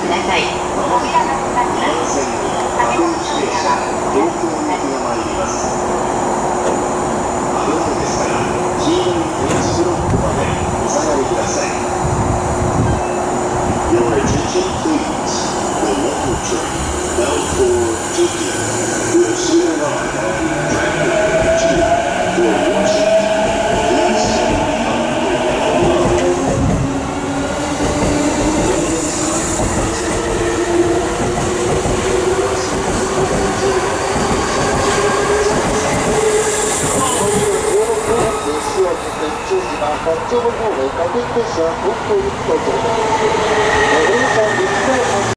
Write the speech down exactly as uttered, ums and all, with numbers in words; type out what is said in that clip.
ください。 Your attention please. The local train bound for Tokyo will soon arrive on track number two for Washington. Please stand behind the八丁堀方面各駅停車東京行きと